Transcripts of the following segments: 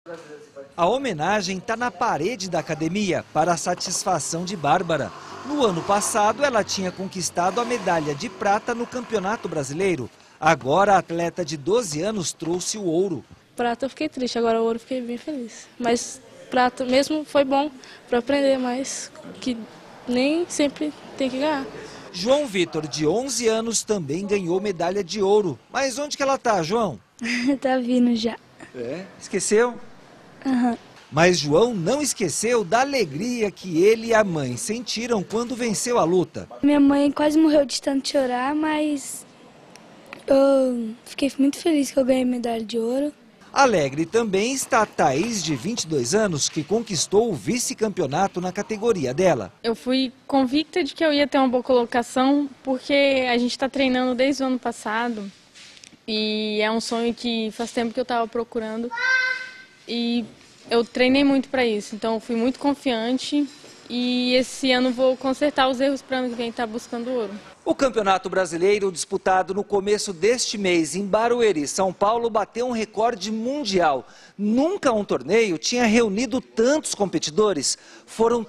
A homenagem está na parede da academia, para a satisfação de Bárbara. No ano passado, ela tinha conquistado a medalha de prata no Campeonato Brasileiro. Agora, a atleta de 12 anos trouxe o ouro. Prata eu fiquei triste, agora o ouro eu fiquei bem feliz. Mas prata mesmo foi bom para aprender mais, que nem sempre tem que ganhar. João Vitor, de 11 anos, também ganhou medalha de ouro. Mas onde que ela tá, João? Tá vindo já. É? Esqueceu? Aham. Mas João não esqueceu da alegria que ele e a mãe sentiram quando venceu a luta. Minha mãe quase morreu de tanto chorar, mas eu fiquei muito feliz que eu ganhei medalha de ouro. Alegre também está a Thaís, de 22 anos, que conquistou o vice-campeonato na categoria dela. Eu fui convicta de que eu ia ter uma boa colocação, porque a gente está treinando desde o ano passado e é um sonho que faz tempo que eu estava procurando e eu treinei muito para isso, então eu fui muito confiante e esse ano vou consertar os erros para ano que vem estar buscando ouro. O Campeonato Brasileiro, disputado no começo deste mês em Barueri, São Paulo, bateu um recorde mundial. Nunca um torneio tinha reunido tantos competidores. Foram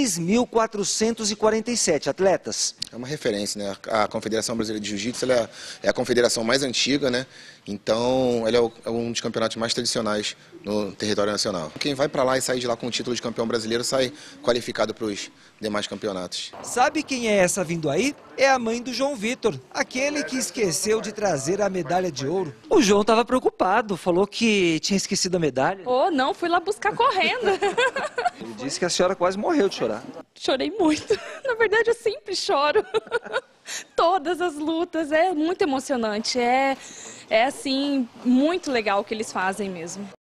3.447 atletas. É uma referência, né? A Confederação Brasileira de Jiu-Jitsu é a confederação mais antiga, né? Então, ela é um dos campeonatos mais tradicionais no território nacional. Quem vai para lá e sai de lá com o título de campeão brasileiro sai qualificado para os demais campeonatos. Sabe quem é essa vindo aí? É a mãe do João Vitor, aquele que esqueceu de trazer a medalha de ouro. O João estava preocupado, falou que tinha esquecido a medalha. Oh, não, fui lá buscar correndo. Ele disse que a senhora quase morreu de chorar. Chorei muito. Na verdade, eu sempre choro. Todas as lutas, é muito emocionante. É assim, muito legal o que eles fazem mesmo.